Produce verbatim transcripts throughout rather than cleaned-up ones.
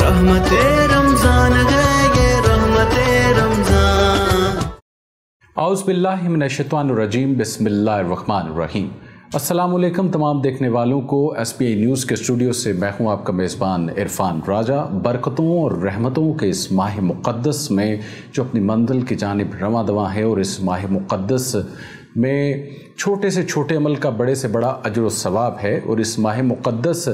रहमते रमजान है ये रहमते रमजान। औज़ बिल्लाहि मिनश शैतानिर रजीम, बिस्मिल्लाहिर रहमानिर रहीम। अस्सलाम वालेकुम तमाम देखने वालों को। एस पी आई न्यूज़ के स्टूडियो से मैं हूं आपका मेज़बान इरफान राजा। बरकतों और रहमतों के इस माह मुक़द्दस में जो अपनी मंजिल की जानिब रवां दवा है, और इस माह मुक़द्दस में छोटे से छोटे अमल का बड़े से बड़ा अजर व सवाब है। और इस माह मुक़द्दस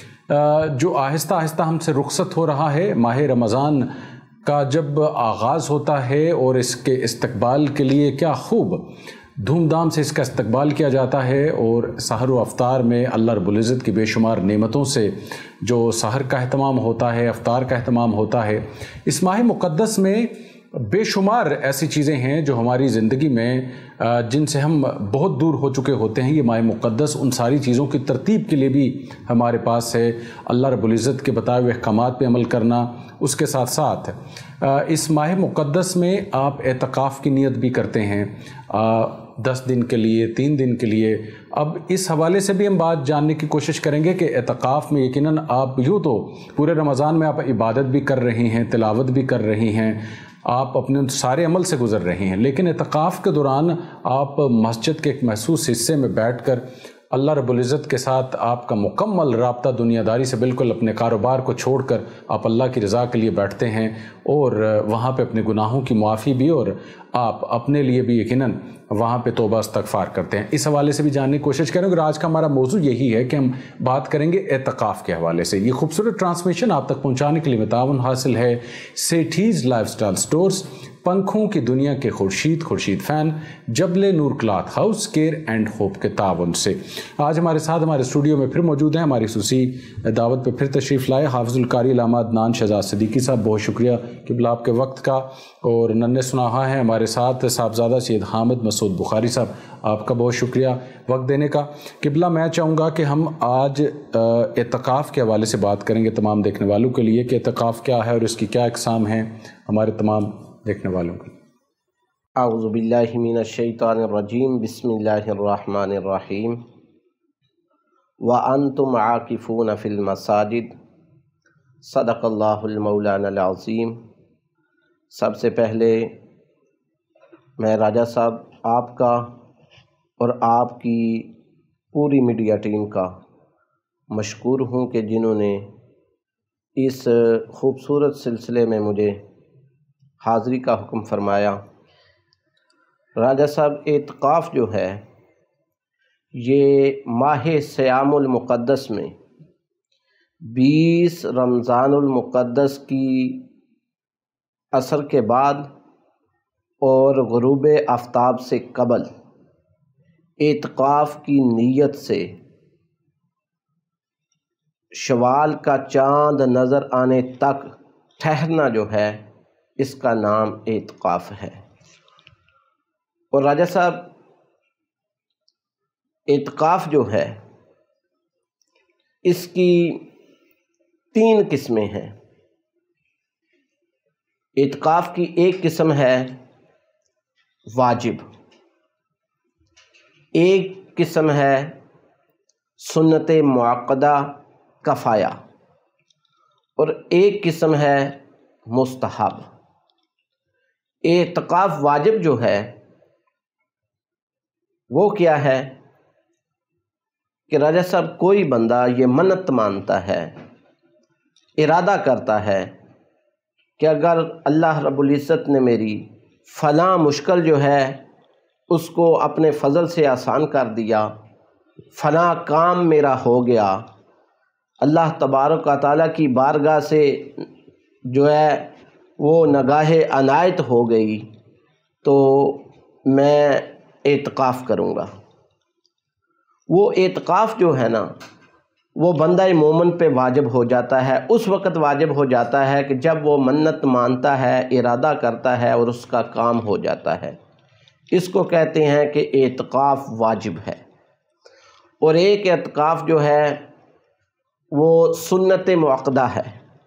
जो आहिस्ता आहिस्ता हमसे रुखसत हो रहा है, माह रमज़ान का जब आगाज़ होता है और इसके इस्तकबाल के लिए क्या खूब धूमधाम से इसका इस्तकबाल किया जाता है। और सहर व अफ्तार में अल्लाह रब्बुल इज़्ज़त की बेशुमार नेमतों से जो सहर का अहतमाम होता है, अफ्तार का अहतमाम होता है, इस माह मुक़द्दस में बेशुमार ऐसी चीज़ें हैं जो हमारी ज़िंदगी में जिनसे हम बहुत दूर हो चुके होते हैं। ये माह मुक़द्दस उन सारी चीज़ों की तरतीब के लिए भी हमारे पास है। अल्लाह रब्बुल इज़्ज़त के बताए हुए अहकामात पे अमल करना, उसके साथ साथ इस माह मुक़द्दस में आप एतकाफ़ की नीयत भी करते हैं, दस दिन के लिए, तीन दिन के लिए। अब इस हवाले से भी हम बात जानने की कोशिश करेंगे कि एतकाफ़ में यकीनन आप यूँ तो पूरे रमज़ान में आप इबादत भी कर रही हैं, तिलावत भी कर रही हैं, आप अपने सारे अमल से गुज़र रहे हैं, लेकिन एतकाफ़ के दौरान आप मस्जिद के एक महसूस हिस्से में बैठकर अल्लाह रब्बुल इज़्ज़त के साथ आपका मुकम्मल राब्ता दुनियादारी से बिल्कुल अपने कारोबार को छोड़कर आप अल्लाह की रज़ा के लिए बैठते हैं, और वहाँ पे अपने गुनाहों की मुआफ़ी भी और आप अपने लिए भी यकीनन वहाँ पे तौबा इस्तग़फ़ार करते हैं। इस हवाले से भी जानने की कोशिश करेंगे। और आज का हमारा मौजू यही है कि हम बात करेंगे एतकाफ़ के हवाले से। ये खूबसूरत ट्रांसमिशन आप तक पहुँचाने के लिए ताउन हासिल है सेठीज़ लाइफस्टाइल स्टोर्स, पंखों की दुनिया के Khurshid Khurshid fan, Jabale Noor cloth house, care and hope के ताउन से। आज हमारे साथ हमारे स्टूडियो में फिर मौजूद हैं, हमारी खुसूसी दावत पे फिर तशरीफ़ लाए हाफ़िज़ुल कारी अल्लामा अदनान शहज़ाद सिद्दीकी साहब। बहुत शुक्रिया क़िबला आपके वक्त का। और नन्हे सुनाहा हैं हमारे साथ साहबज़ादा सैयद हामिद मसूद बुखारी साहब, आपका बहुत शुक्रिया वक्त देने का। क़िबला, मैं चाहूँगा कि हम आज एतकाफ़ के हवाले से बात करेंगे तमाम देखने वालों के लिए कि एतकाफ़ क्या है और इसकी क्या अक़साम हैं हमारे तमाम देखने वालों को। अऊज़ु बिल्लाहि मिनश शैतानिर रजीम, बिस्मिल्लाहिर रहमानिर रहीम। व अंतुम आकिफून फिल मसाजिद, सदक़ल्लाहुल मौलानाल अज़ीम। सबसे पहले मैं राजा साहब आपका और आपकी पूरी मीडिया टीम का मशकूर हूँ कि जिन्होंने इस खूबसूरत सिलसिले में मुझे हाज़री का हुक्म फरमाया। राजा साहब, एतकाफ़ जो है ये माह सियामुल मुक़द्दस में बीस रमज़ानुल मुक़द्दस की असर के बाद और ग़ुरूब आफ्ताब से कबल एतकाफ़ की नीयत से शवाल का चाँद नज़र आने तक ठहरना जो है, इसका नाम एतकाफ़ है। और राजा साहब, एतकाफ़ जो है इसकी तीन किस्में हैं। एतकाफ़ की एक किस्म है वाजिब, एक किस्म है सुन्नत मुअक्कदा कफ़ाया, और एक किस्म है मुस्तहब। एतकाफ़ वाजिब जो है वो क्या है कि राजा साहब, कोई बंदा ये मन्नत मानता है, इरादा करता है कि अगर अल्लाह रब्बुल इज़्ज़त ने मेरी फ़लाँ मुश्किल जो है उसको अपने फ़ज़ल से आसान कर दिया, फ़लाँ काम मेरा हो गया, अल्लाह तबारक व तआला की बारगाह से जो है वो नगाहे अनायत हो गई, तो मैं एतकाफ़ करूँगा। वो एतकाफ़ जो है ना, वो बंदा मोमिन पे वाजिब हो जाता है। उस वक़्त वाजिब हो जाता है कि जब वो मन्नत मानता है, इरादा करता है और उसका काम हो जाता है। इसको कहते हैं कि एतकाफ़ वाजिब है। और एक एतकाफ़ जो है वो सुन्नत मुअक्कदा है,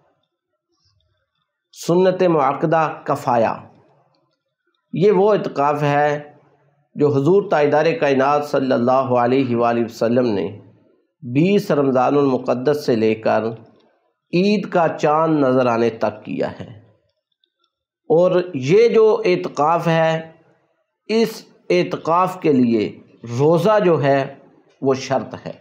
सुन्नत मुअक्कदा कफ़ाया। ये वो एतकाफ़ है जो हुज़ूर ताजदार कायनात सल्लल्लाहु अलैहि वसल्लम ने बीस रमज़ानुल मुक़द्दस से लेकर عید کا چاند نظر آنے تک کیا ہے۔ اور یہ جو اعتکاف ہے، اس اعتکاف کے لیے روزہ جو ہے وہ شرط ہے۔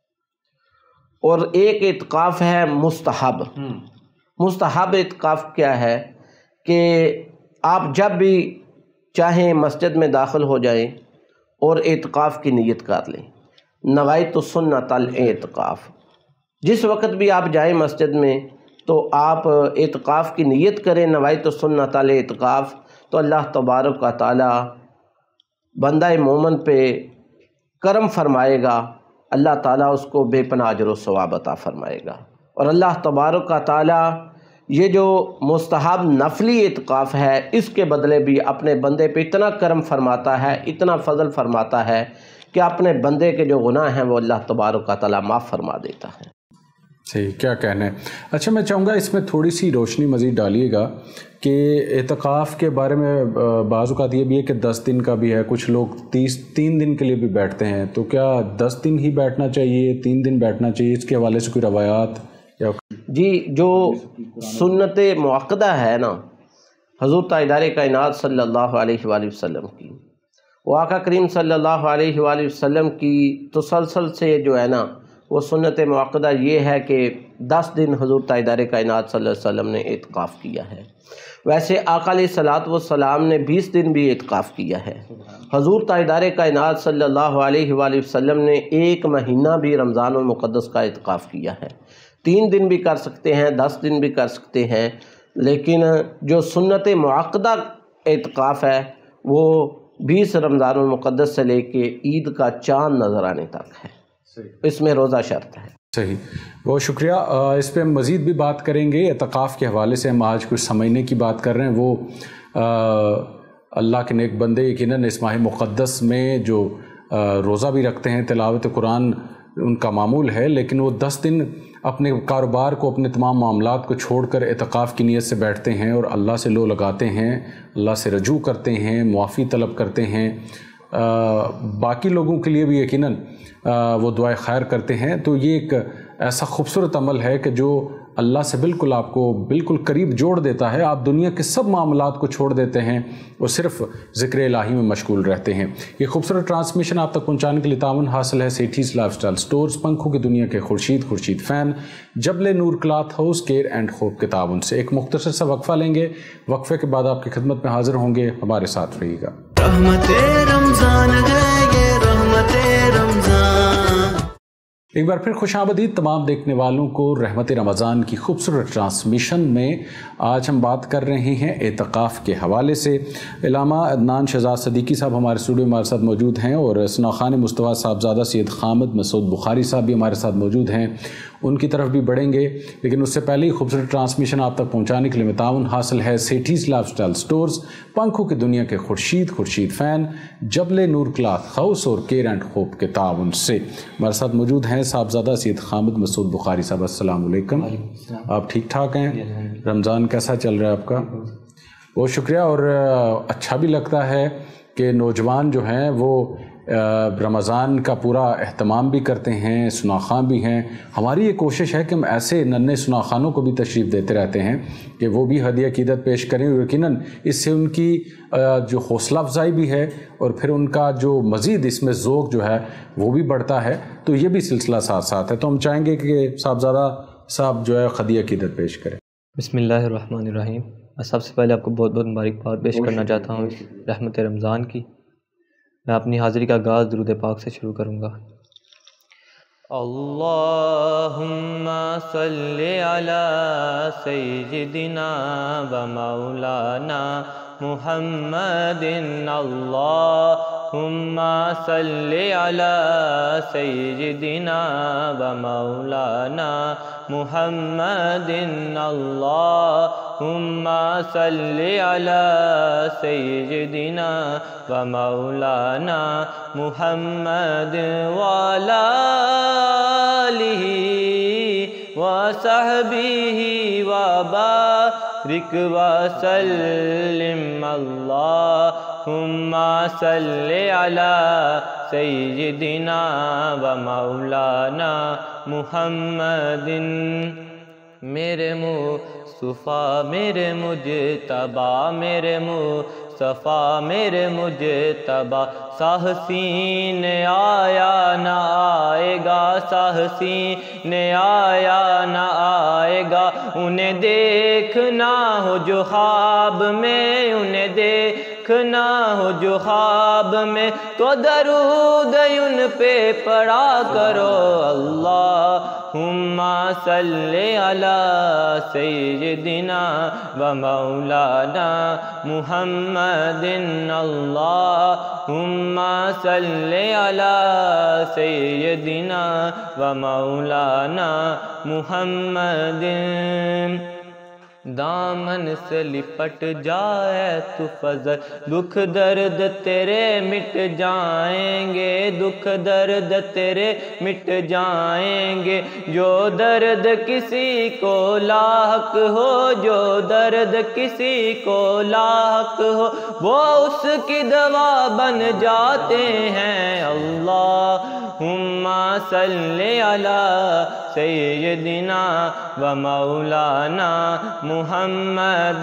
اور ایک اعتکاف ہے مستحب۔ مستحب اعتکاف کیا ہے کہ آپ جب بھی چاہیں مسجد میں داخل ہو جائیں اور اعتکاف کی نیت کر لیں، نویت سنت الاعتکاف۔ جس وقت بھی آپ جائیں مسجد میں تو آپ اعتکاف کی نیت کریں، نویت سنت الاعتکاف، تو اللہ تبارک و تعالی بندہ مومن پہ کرم فرمائے گا، اللہ تعالیٰ اس کو بے پناہ اجر و ثواب عطا فرمائے گا۔ اور اللہ تبارک و تعالیٰ یہ جو مستحب نفلی اعتکاف ہے، اس کے بدلے بھی اپنے بندے پہ اتنا کرم فرماتا ہے، اتنا فضل فرماتا ہے کہ اپنے بندے کے جو گناہ ہیں وہ اللہ تبارک و تعالیٰ معاف فرما دیتا ہے۔ صحیح، کیا کہنا ہے۔ اچھا، میں چاہوں گا اس میں تھوڑی سی روشنی مزید ڈالیے گا کہ اعتکاف کے بارے میں بعض اوقات یہ بھی ہے کہ دس دن کا بھی ہے، کچھ لوگ تیس تین دن کے لیے بھی بیٹھتے ہیں، تو کیا دس دن ہی بیٹھنا چاہیے، تین دن بیٹھنا چاہیے؟ اس کے حوالے سے کوئی روایات یا جی، جو سنت معقدہ ہے نا حضور تاجدار کائنات صلی اللہ علیہ وآلہ وسلم کی، وہ آقا کریم صلی اللہ علیہ وآلہ وسلم کی تسلسل سے جو ہے نا وہ سنت معقدہ یہ ہے کہ دس دن حضور تاجدار کائنات صلی اللہ علیہ وسلم نے اعتکاف کیا ہے۔ ویسے آقا علیہ الصلوۃ والسلام نے بیس دن بھی اعتکاف کیا ہے۔ حضور تاجدار کائنات صلی اللہ علیہ وآلہ وسلم نے ایک مہینہ بھی رمضان المقدس کا اعتکاف کیا ہے۔ تین دن بھی کر سکتے ہیں، دس دن بھی کر سکتے ہیں، لیکن جو سنت معقدہ اعتکاف ہے وہ بیس رمضان المقدس سے لے کے عید کا چاند نظر آنے تک ہے، اس میں روزہ شرط ہے۔ صحیح، بہت شکریہ۔ اس پہ ہم مزید بھی بات کریں گے۔ اعتکاف کے حوالے سے ہم آج کچھ سمجھنے کی بات کر رہے ہیں، وہ اللہ کے نیک بندے یقیناً اس ماہ مقدس میں جو روزہ بھی رکھتے ہیں، تلاوت قرآن ان کا معمول ہے، لیکن وہ دس دن اپنے کاروبار کو، اپنے تمام معاملات کو چھوڑ کر اعتکاف کی نیت سے بیٹھتے ہیں اور اللہ سے لو لگاتے ہیں، اللہ سے رجوع کرتے ہیں، معافی طلب کرتے ہیں، باقی لوگوں کے لیے بھی یقیناً وہ دعائے خیر کرتے ہیں۔ تو یہ ایک ایسا خوبصورت عمل ہے کہ جو اللہ سے بالکل آپ کو بالکل قریب جوڑ دیتا ہے۔ آپ دنیا کے سب معاملات کو چھوڑ دیتے ہیں اور صرف ذکر الہی میں مشغول رہتے ہیں۔ یہ خوبصورت ٹرانسمیشن آپ تک پہنچانے کے لیے تعاون حاصل ہے سیٹھیز لائف سٹائل سٹورز، پنکھوں کی دنیا کے Khurshid Khurshid fan, Jabal Noor cloth house, care and hope کے تعاون سے۔ ایک مختصر سا وقفہ لیں گے، وقفے کے بعد آپ کی خدمت میں حاضر ہوں گے، ہمارے ساتھ رہیے گا۔ رحمت رمضان ہے یہ رحمت رمضان۔ ایک بار پھر خوش آمدید تمام دیکھنے والوں کو رحمت رمضان کی خوبصورت ٹرانسمیشن میں۔ آج ہم بات کر رہے ہیں اعتکاف کے حوالے سے۔ علامہ عدنان شہزاد صدیقی صاحب ہمارے اسٹوڈیو میں ہمارے ساتھ موجود ہیں، اور ثناخان مصطفیٰ صاحبزادہ سید خامد مسعود بخاری صاحب بھی ہمارے ساتھ موجود ہیں، ان کی طرف بھی بڑھیں گے، لیکن اس سے پہلے ہی خوبصورت ٹرانسمیشن آپ تک پہنچانے کے لیے تعاون حاصل ہے سیٹھیز لائف سٹائل سٹورز، پنکھوں کی دنیا کے Khurshid Khurshid fan, Jabal Noor cloth house اور کیئر اینڈ ہوپ کے تعاون سے۔ ہمارے ساتھ موجود ہیں صاحبزادہ سید خامد مسعود بخاری صاحب۔ السلام علیکم، آپ ٹھیک ٹھاک ہیں؟ رمضان کیسا چل رہا ہے آپ کا؟ بہت شکریہ۔ اور اچھا بھی لگتا ہے کہ نوجوان جو ہیں وہ رمضان کا پورا اہتمام بھی کرتے ہیں، سناخاں بھی ہیں۔ ہماری یہ کوشش ہے کہ ہم ایسے ننھے سناخانوں کو بھی تشریف دیتے رہتے ہیں کہ وہ بھی ہدیہ عقیدت پیش کریں، اور یقیناً اس سے ان کی جو حوصلہ افزائی بھی ہے اور پھر ان کا جو مزید اس میں ذوق جو ہے وہ بھی بڑھتا ہے، تو یہ بھی سلسلہ ساتھ ساتھ ہے۔ تو ہم چاہیں گے کہ صاحبزادہ صاحب جو ہے ہدیہ عقیدت پیش کریں۔ بسم اللہ الرحمن الرحیم۔ میں سب سے پہلے آپ کو بہت بہت مبارکباد پیش کرنا چاہتا ہوں رحمت رمضان کی۔ میں اپنی حاضری کا آغاز درود پاک سے شروع کروں گا۔ اللہم صلی علی سیدنا و مولانا محمد، اللہم صلی علی سیدنا و مولانا محمد، اللہم صلی علی سیدنا و مولانا محمد وعلی آلہ وصحبہ وبارک وسلم، اللہم صلی علی سیدنا و مولانا محمد۔ میرے مصطفیٰ میرے مجتبی میرے مصطفیٰ میرے مجتبی سا حسین آیا نہ آئے گا سا حسین آیا نہ آئے گا انہیں دیکھنا ہو جو خواب میں انہیں دیکھنا ہو جو خواب میں تو درود ان پہ پڑھا کرو اللہم صلی علی سیدنا و مولانا محمد اللہم صلی علی سیدنا و مولانا محمد دامن سے لپٹ جائے تو فضل دکھ درد تیرے مٹ جائیں گے دکھ درد تیرے مٹ جائیں گے جو درد کسی کو لاحق ہو جو درد کسی کو لاحق ہو وہ اس کی دوا بن جاتے ہیں اللہم صلی علی سیدنا و مولانا محمد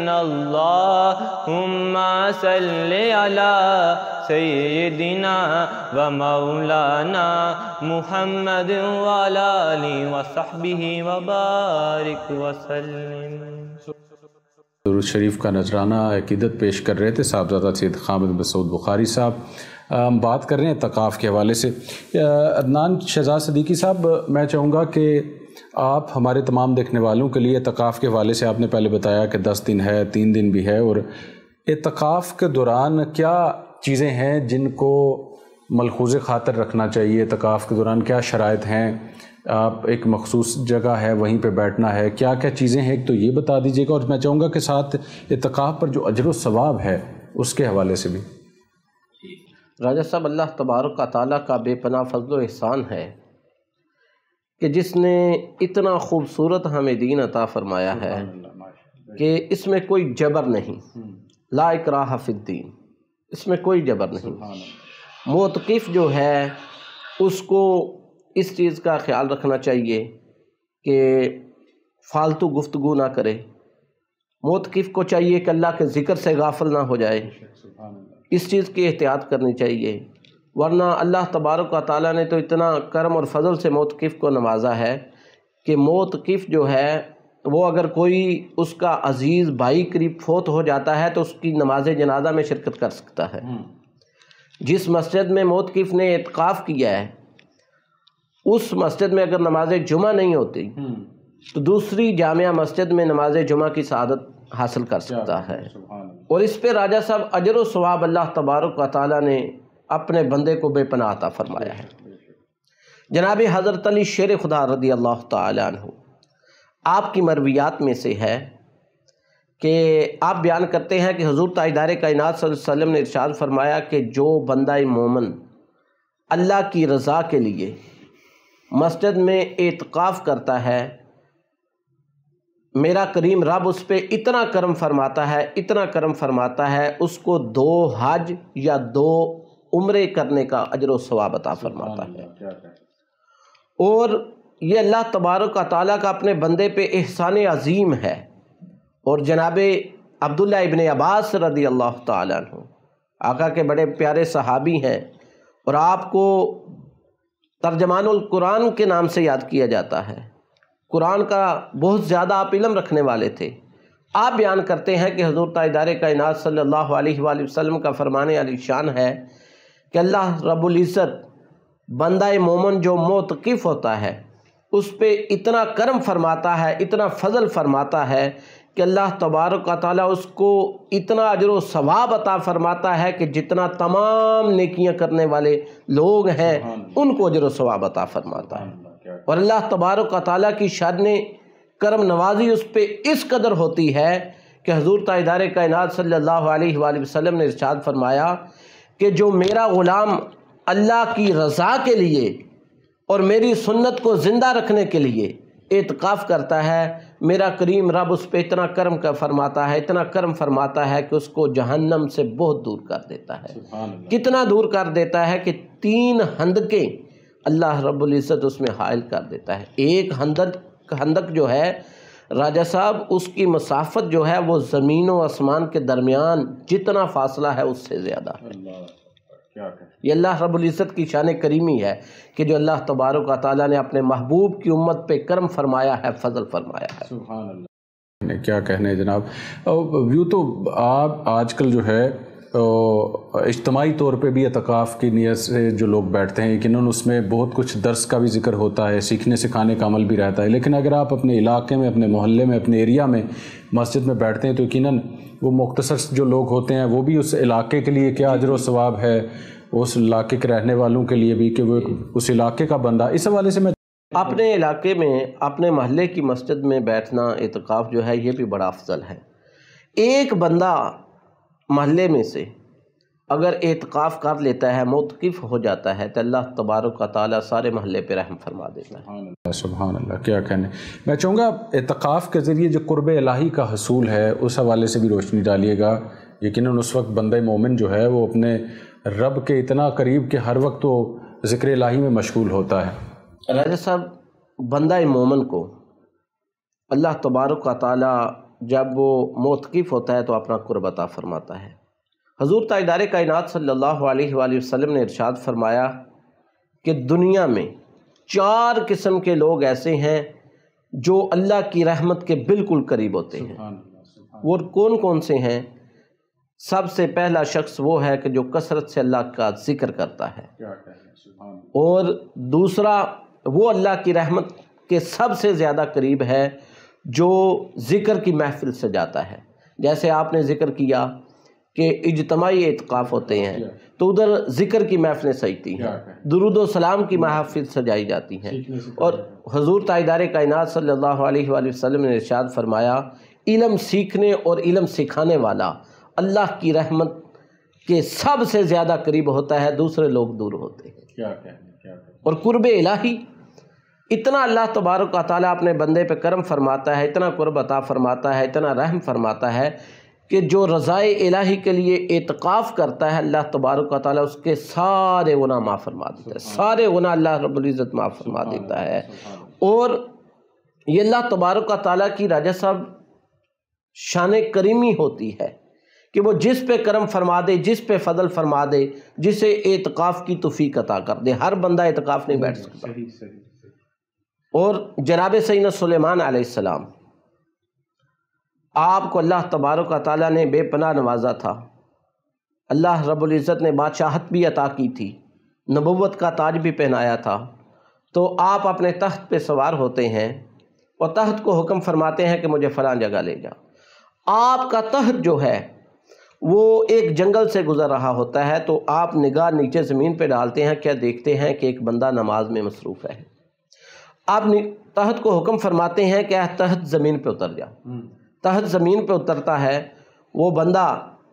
اللہم صلی علی سیدنا و مولانا محمد وعلی آلہ وصحبہ وبارک وسلم۔ درود شریف کا نذرانہ عقیدت پیش کر رہے تھے صاحبزادہ سید حامد مسعود بخاری صاحب۔ ہم بات کر رہے ہیں اعتکاف کے حوالے سے۔ عدنان شہزاد صدیقی صاحب، میں چاہوں گا کہ آپ ہمارے تمام دیکھنے والوں کے لیے اعتکاف کے حوالے سے، آپ نے پہلے بتایا کہ دس دن ہے، تین دن بھی ہے، اور اعتکاف کے دوران کیا چیزیں ہیں جن کو ملحوظ خاطر رکھنا چاہیے؟ اعتکاف کے دوران کیا شرائط ہیں؟ آپ ایک مخصوص جگہ ہے وہیں پہ بیٹھنا ہے، کیا کیا چیزیں ہیں ایک تو یہ بتا دیجیے گا، اور میں چاہوں گا کہ ساتھ اعتکاف پر جو اجر و ثواب ہے اس کے حوالے سے بھی۔ راجہ صاحب، اللہ تبارک و تعالیٰ کا بے پناہ فضل و احسان ہے کہ جس نے اتنا خوبصورت ہمیں دین عطا فرمایا ہے کہ اس میں کوئی جبر نہیں، لا اکراہ فی الدین، اس میں کوئی جبر نہیں۔ معتکف جو ہے اس کو اس چیز کا خیال رکھنا چاہیے کہ فالتو گفتگو نہ کرے، معتکف کو چاہیے کہ اللہ کے ذکر سے غافل نہ ہو جائے، اس چیز کی احتیاط کرنی چاہیے، ورنہ اللہ تبارک و تعالیٰ نے تو اتنا کرم اور فضل سے معتکف کو نوازا ہے کہ معتکف جو ہے وہ اگر کوئی اس کا عزیز بھائی قریب فوت ہو جاتا ہے تو اس کی نماز جنازہ میں شرکت کر سکتا ہے۔ جس مسجد میں معتکف نے اعتکاف کیا ہے اس مسجد میں اگر نماز جمعہ نہیں ہوتی تو دوسری جامعہ مسجد میں نماز جمعہ کی سعادت حاصل کر سکتا ہے، اور اس پہ راجہ صاحب اجر و ثواب اللہ تبارک و تعالیٰ نے اپنے بندے کو بے پناہ عطا فرمایا ہے۔ جناب حضرت علی شیر خدا رضی اللہ تعالیٰ عنہ، آپ کی مرویات میں سے ہے کہ آپ بیان کرتے ہیں کہ حضور تاجدار کائنات صلی اللہ علیہ وسلم نے ارشاد فرمایا کہ جو بندہ مومن اللہ کی رضا کے لیے مسجد میں اعتکاف کرتا ہے، میرا کریم رب اس پہ اتنا کرم فرماتا ہے اتنا کرم فرماتا ہے اس کو دو حج یا دو عمرے کرنے کا اجر و ثواب عطا فرماتا ہے۔ اور یہ اللہ تبارک و تعالیٰ کا اپنے بندے پہ احسان عظیم ہے۔ اور جناب عبداللہ ابن عباس رضی اللہ تعالیٰ عنہ، آقا کے بڑے پیارے صحابی ہیں اور آپ کو ترجمان القرآن کے نام سے یاد کیا جاتا ہے، قرآن کا بہت زیادہ آپ علم رکھنے والے تھے۔ آپ بیان کرتے ہیں کہ حضور تاجدار کائنات صلی اللہ علیہ وآلہ وسلم کا فرمان علی شان ہے کہ اللہ رب العزت بندہ مومن جو معتکف ہوتا ہے اس پہ اتنا کرم فرماتا ہے، اتنا فضل فرماتا ہے کہ اللہ تبارک و تعالیٰ اس کو اتنا اجر و ثواب عطا فرماتا ہے کہ جتنا تمام نیکیاں کرنے والے لوگ ہیں ان کو اجر و ثواب عطا فرماتا ہے۔ اور اللہ تبارک و تعالیٰ کی شان کرم نوازی اس پہ اس قدر ہوتی ہے کہ حضور تاجدار کائنات صلی اللہ علیہ وآلہ وسلم نے ارشاد فرمایا کہ جو میرا غلام اللہ کی رضا کے لیے اور میری سنت کو زندہ رکھنے کے لیے اعتکاف کرتا ہے، میرا کریم رب اس پہ اتنا کرم کا فرماتا ہے اتنا کرم فرماتا ہے کہ اس کو جہنم سے بہت دور کر دیتا ہے۔ کتنا دور کر دیتا ہے کہ تین ہندکیں اللہ رب العزت اس میں حائل کر دیتا ہے۔ ایک ہندک خندق جو ہے راجہ صاحب اس کی مسافت جو ہے وہ زمین و آسمان کے درمیان جتنا فاصلہ ہے اس سے زیادہ ہے۔ یہ اللہ رب العزت کی شان کریمی ہے کہ جو اللہ تبارک و تعالیٰ نے اپنے محبوب کی امت پہ کرم فرمایا ہے، فضل فرمایا ہے۔ سبحان اللہ، کیا کہنے ہیں جناب۔ یوں تو آپ آج کل جو ہے اجتماعی طور پہ بھی اعتکاف کی نیت سے جو لوگ بیٹھتے ہیں، یقیناً اس میں بہت کچھ درس کا بھی ذکر ہوتا ہے، سیکھنے سکھانے کا عمل بھی رہتا ہے، لیکن اگر آپ اپنے علاقے میں، اپنے محلے میں، اپنے ایریا میں مسجد میں بیٹھتے ہیں تو یقیناً وہ مختصر جو لوگ ہوتے ہیں وہ بھی اس علاقے کے لیے کیا اجر و ثواب ہے، اس علاقے کے رہنے والوں کے لیے بھی کہ وہ اس علاقے کا بندہ، اس حوالے سے میں اپنے علاقے میں اپنے محلے کی مسجد میں بیٹھنا اعتکاف جو ہے یہ بھی بڑا افضل ہے۔ ایک بندہ محلے میں سے اگر اعتکاف کر لیتا ہے، معتکف ہو جاتا ہے، تو اللہ تبارک و تعالیٰ سارے محلے پہ رحم فرما دیتا ہے۔ سبحان اللہ، کیا کہنے۔ میں چاہوں گا اعتکاف کے ذریعے جو قرب الہی کا حصول ہے اس حوالے سے بھی روشنی ڈالیے گا۔ یقیناً اس وقت بندہ مومن جو ہے وہ اپنے رب کے اتنا قریب کہ ہر وقت وہ ذکر الہی میں مشغول ہوتا ہے۔ راجہ صاحب، بندہ مومن کو اللہ تبارک و تعالیٰ جب وہ معتکف ہوتا ہے تو اپنا قرب عطا فرماتا ہے۔ حضور تاجدار کائنات صلی اللہ علیہ وآلہ وسلم نے ارشاد فرمایا کہ دنیا میں چار قسم کے لوگ ایسے ہیں جو اللہ کی رحمت کے بالکل قریب ہوتے ہیں۔ وہ کون کون سے ہیں؟ سب سے پہلا شخص وہ ہے کہ جو کثرت سے اللہ کا ذکر کرتا ہے، اور دوسرا وہ اللہ کی رحمت کے سب سے زیادہ قریب ہے جو ذکر کی محفل سجاتا ہے۔ جیسے آپ نے ذکر کیا کہ اجتماعی اعتکاف ہوتے ہیں تو ادھر ذکر کی محفلیں سجتی ہیں، درود و سلام کی محافل سجائی جاتی ہیں، اور حضور تاجدار کائنات صلی اللہ علیہ وآلہ وسلم نے ارشاد فرمایا علم سیکھنے اور علم سکھانے والا اللہ کی رحمت کے سب سے زیادہ قریب ہوتا ہے، دوسرے لوگ دور ہوتے ہیں۔ اور قرب الہی اتنا اللہ تبارک و تعالیٰ اپنے بندے پہ کرم فرماتا ہے، اتنا قرب عطا فرماتا ہے، اتنا رحم فرماتا ہے کہ جو رضائے الہی کے لیے اعتکاف کرتا ہے اللہ تبارک و تعالیٰ اس کے سارے گناہ معاف فرما دیتا ہے، سارے گناہ اللہ رب العزت معاف فرما دیتا ہے۔ اور یہ اللہ تبارک و تعالیٰ کی راجہ صاحب شان کریمی ہوتی ہے کہ وہ جس پہ کرم فرما دے، جس پہ فضل فرما دے، جسے اعتکاف کی توفیق عطا کر دے۔ ہر بندہ اعتکاف نہیں بیٹھ سکتا۔ اور جناب سیدنا سلیمان علیہ السلام، آپ کو اللہ تبارک و تعالیٰ نے بے پناہ نوازا تھا، اللہ رب العزت نے بادشاہت بھی عطا کی تھی، نبوت کا تاج بھی پہنایا تھا، تو آپ اپنے تخت پہ سوار ہوتے ہیں اور تخت کو حکم فرماتے ہیں کہ مجھے فلاں جگہ لے جا۔ آپ کا تخت جو ہے وہ ایک جنگل سے گزر رہا ہوتا ہے، تو آپ نگاہ نیچے زمین پہ ڈالتے ہیں، کیا دیکھتے ہیں کہ ایک بندہ نماز میں مصروف ہے۔ آپ تخت کو حکم فرماتے ہیں کہ تخت زمین پہ اتر جا۔ تخت زمین پہ اترتا ہے، وہ بندہ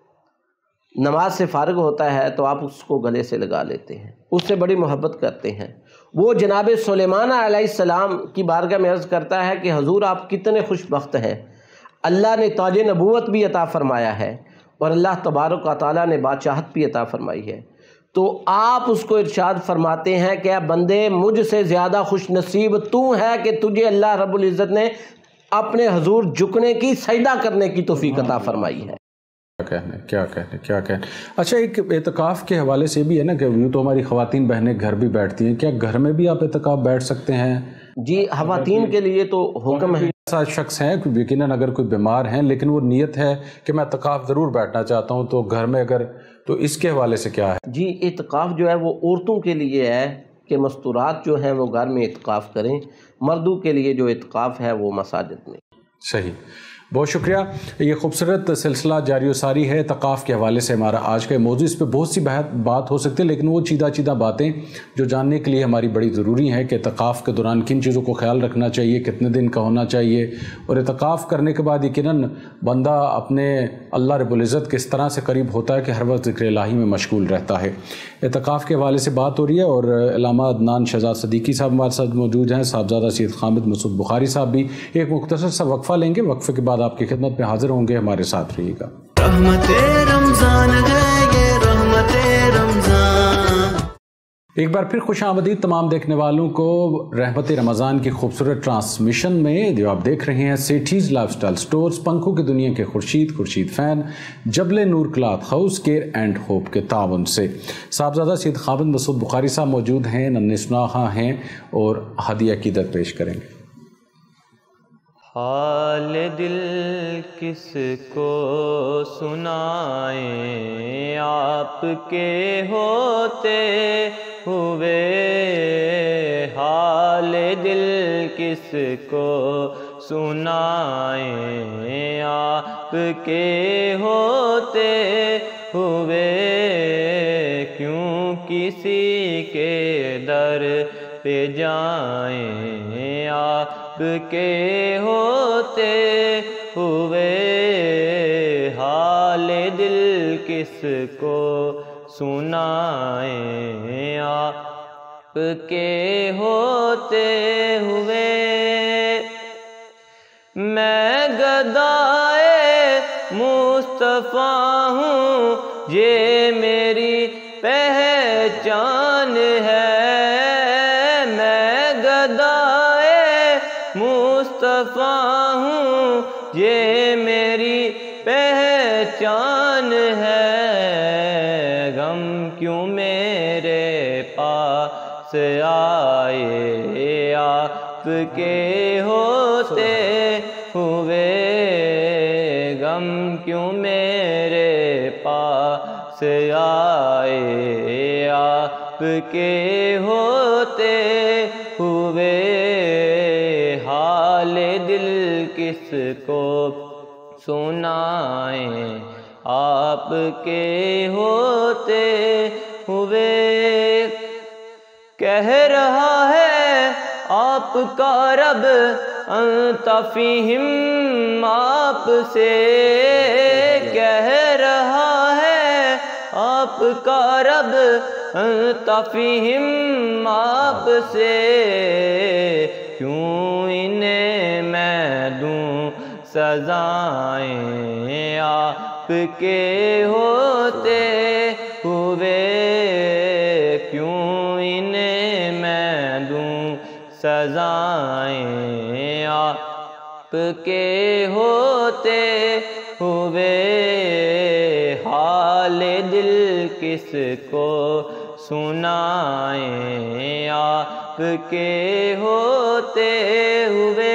نماز سے فارغ ہوتا ہے تو آپ اس کو گلے سے لگا لیتے ہیں، اس سے بڑی محبت کرتے ہیں۔ وہ جناب سلیمان علیہ السلام کی بارگاہ میں عرض کرتا ہے کہ حضور آپ کتنے خوش بخت ہیں، اللہ نے تاج نبوت بھی عطا فرمایا ہے اور اللہ تبارک و تعالیٰ نے بادشاہت بھی عطا فرمائی ہے۔ تو آپ اس کو ارشاد فرماتے ہیں کہ اے بندے، مجھ سے زیادہ خوش نصیب تو ہے کہ تجھے اللہ رب العزت نے اپنے حضور جھکنے کی، سجدہ کرنے کی توفیق عطا فرمائی ہے۔ کیا کہنے کیا کہنے کیا کہنے اچھا، ایک اعتکاف کے حوالے سے بھی ہے نا کہ یوں تو ہماری خواتین بہنیں گھر بھی بیٹھتی ہیں، کیا گھر میں بھی آپ اعتکاف بیٹھ سکتے ہیں؟ جی، خواتین کے لیے تو حکم ہے۔ ایسا شخص ہیں یقیناً اگر کوئی بیمار ہیں لیکن وہ نیت ہے کہ میں اعتکاف ضرور بیٹھنا چاہتا ہوں، تو گھر میں اگر، تو اس کے حوالے سے کیا ہے؟ جی، اعتکاف جو ہے وہ عورتوں کے لیے ہے کہ مستورات جو ہیں وہ گھر میں اعتکاف کریں، مردوں کے لیے جو اعتکاف ہے وہ مساجد میں۔ صحیح، بہت شکریہ۔ یہ خوبصورت سلسلہ جاری و ساری ہے اعتکاف کے حوالے سے ہمارا آج کا موضوع، اس پہ بہت سی بات ہو سکتی ہے لیکن وہ چیدہ چیدہ باتیں جو جاننے کے لیے ہماری بڑی ضروری ہیں کہ اعتکاف کے دوران کن چیزوں کو خیال رکھنا چاہیے، کتنے دن کا ہونا چاہیے، اور اعتکاف کرنے کے بعد یقیناً بندہ اپنے اللہ رب العزت کے اس طرح سے قریب ہوتا ہے کہ ہر وقت ذکر الہی میں مشغول رہتا ہے۔ اعتکاف کے حوالے سے بات ہو رہی ہے اور علامہ عدنان شہزاد صدیقی صاحب ہمارے ساتھ موجود ہیں، صاحبزادہ سید حامد مسعود بخاری صاحب بھی۔ ایک مختصر سا وقفہ لیں گے، وقفے کے بعد آپ کی خدمت میں حاضر ہوں گے، ہمارے ساتھ رہیے گا۔ رحمت رمضان ہے یہ رحمت رمضان۔ ایک بار پھر خوش آمدید تمام دیکھنے والوں کو رحمت رمضان کی خوبصورت ٹرانسمیشن میں، جو آپ دیکھ رہے ہیں سیٹھیز لائف سٹائل سٹورز، پنکھوں کی دنیا کے Khurshid Khurshid fan, Jabal Noor cloth house, care and hope کے تعاون سے۔ صاحبزادہ سید خابند مسعود بخاری صاحب موجود ہیں، ننھے سناہا ہیں اور ہدیہ عقیدت پیش کریں گے۔ حال دل کس کو سنائیں آپ کے ہوتے ہوئے، حال دل کس کو سنائیں آپ کے ہوتے ہوئے، کیوں کسی کے در پہ جائیں آپ کے ہوتے ہوئے، حال دل کس کو سنائیں آپ کے ہوتے ہوئے۔ میں گدائے مصطفیٰ ہوں، یہ میری پہچان ہے، میں گدائے مصطفیٰ ہوں، یہ میری پہچان ہے، غم کیوں میرے پاس آئے آپ کے ہوتے ہوئے، غم کیوں میرے پاس آئے آپ کے ہوتے ہوئے، حال دل کس کو سنائیں آپ کے ہوتے ہوئے۔ کہہ رہا ہے آپ کا رب انت فیہم، آپ سے کہہ رہا ہے آپ کا رب انت فیہم، آپ سے کیوں انہیں میں دوں سزائیں آپ کے ہوتے ہوئے، کیوں انہیں میں دوں سزائیں آپ کے ہوتے ہوئے، حال دل کس کو سنائیں آپ کے ہوتے ہوئے۔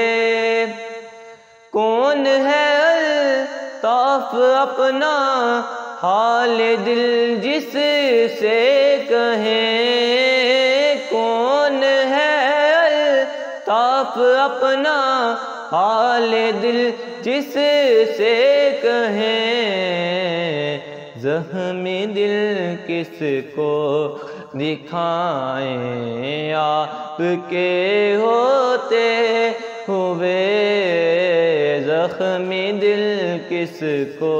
کون ہے الطاف اپنا حال دل جس سے کہیں، کون ہے الطاف اپنا حال دل جس سے کہیں، زخمی دل کس کو دکھائیں آپ کے ہوتے ہوئے، زخمی دل کس کو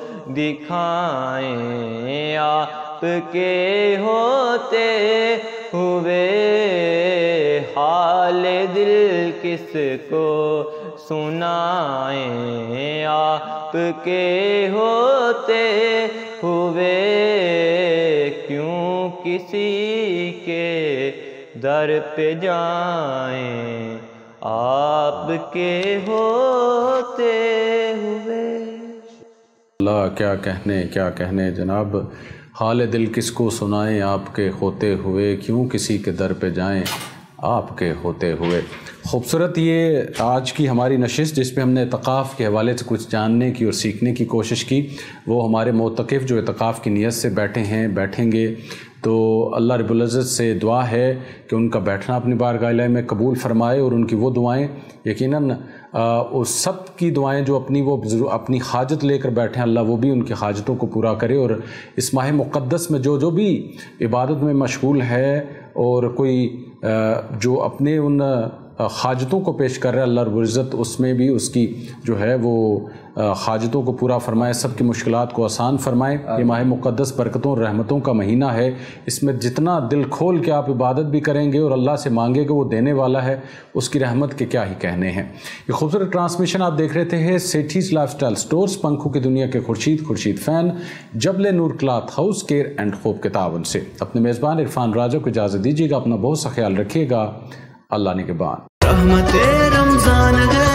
دکھائیں آپ کے ہوتے ہوئے، حال دل کس کو سنائیں آپ کے ہوتے ہوئے، کیوں کسی کے در پہ جائیں آپ کے ہوتے ہوئے۔ اللہ کیا کہنے کیا کہنے جناب، حال دل کس کو سنائیں آپ کے ہوتے ہوئے، کیوں کسی کے در پہ جائیں آپ کے ہوتے ہوئے۔ خوبصورت یہ آج کی ہماری نشست، جس پہ ہم نے اعتکاف کے حوالے سے کچھ جاننے کی اور سیکھنے کی کوشش کی۔ وہ ہمارے معتکف جو اعتکاف کی نیت سے بیٹھے ہیں، بیٹھیں گے، تو اللہ رب العزت سے دعا ہے کہ ان کا بیٹھنا اپنی بارگاہ الہی میں قبول فرمائے، اور ان کی وہ دعائیں یقیناً اس سب کی دعائیں جو اپنی وہ اپنی حاجت لے کر بیٹھیں، اللہ وہ بھی ان کی حاجتوں کو پورا کرے۔ اور اس ماہ مقدس میں جو جو بھی عبادت میں مشغول ہے، اور کوئی جو اپنے ان حاجتوں کو پیش کر رہا ہے، اللہ رب العزت اس میں بھی اس کی جو ہے وہ حاجتوں کو پورا فرمائے، سب کی مشکلات کو آسان فرمائے۔ یہ ماہ مقدس برکتوں اور رحمتوں کا مہینہ ہے، اس میں جتنا دل کھول کے آپ عبادت بھی کریں گے اور اللہ سے مانگے گے، وہ دینے والا ہے، اس کی رحمت کے کیا ہی کہنے ہیں۔ یہ خوبصورت ٹرانسمیشن آپ دیکھ رہے تھے سیٹھیز لائف سٹائل سٹورز، پنکھوں کی دنیا کے Khurshid Khurshid fan, Jabal Noor cloth house, care and خوب کے تعاون سے۔ اپنے میزبان عرفان راجہ کو اجازت دیجیے گا، اپنا بہت سا خیال رکھیے گا، اللہ نگہبان۔ رحمت رمضان ہے